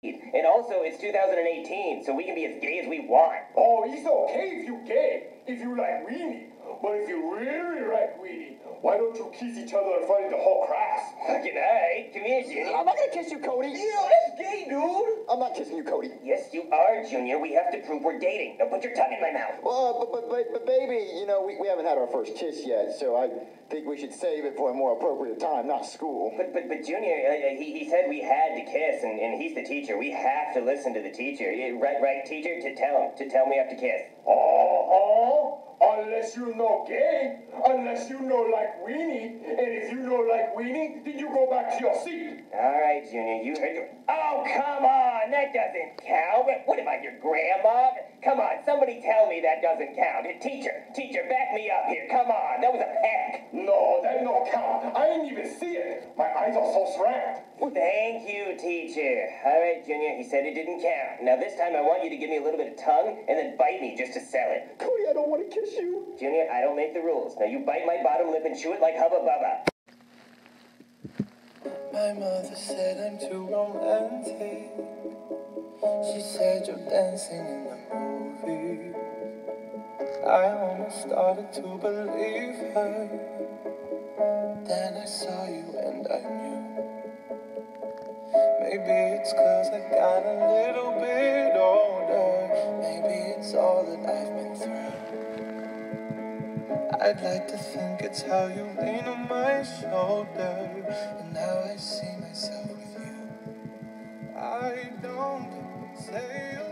And also, it's 2018, so we can be as gay as we want. Oh, it's okay if you gay, if you like weenie. But if you really like weenie, why don't you kiss each other in front of the whole class? Fucking alright, come here, Junior. I'm not gonna kiss you, Cody. Yeah, that's gay, dude. I'm not kissing you, Cody. Yes, you are, Junior. We have to prove we're dating. Now put your tongue in my mouth. Well, but baby, you know, we haven't had our first kiss yet, so I think we should save it for a more appropriate time, not school. But Junior, he said we had to kiss, and he's the teacher. We have to listen to the teacher. Right, teacher? To tell him we have to kiss. Unless you know gay, unless you know like weenie, and if you know like weenie, then you go back to your seat. All right, Junior, you heard. Oh, come on, that doesn't count. What am I, your grandma? Come on, somebody tell me that doesn't count. Teacher, back me up here. Come on, that was a peck. No, that don't count. I ain't even see it. My eyes are so slant. Thank you, teacher. All right, Junior, he said it didn't count. Now this time I want you to give me a little bit of tongue and then bite me just to sell it. Cody, I don't want to kiss you. Junior, I don't make the rules. Now you bite my bottom lip and chew it like Hubba Bubba. My mother said I'm too romantic. She said you're dancing in the movie. I almost started to believe her. Then I saw you and I knew. Maybe it's 'cause I got a little bit older. Maybe it's all that I've been through. I'd like to think it's how you lean on my shoulder. And now I see myself with you. I don't say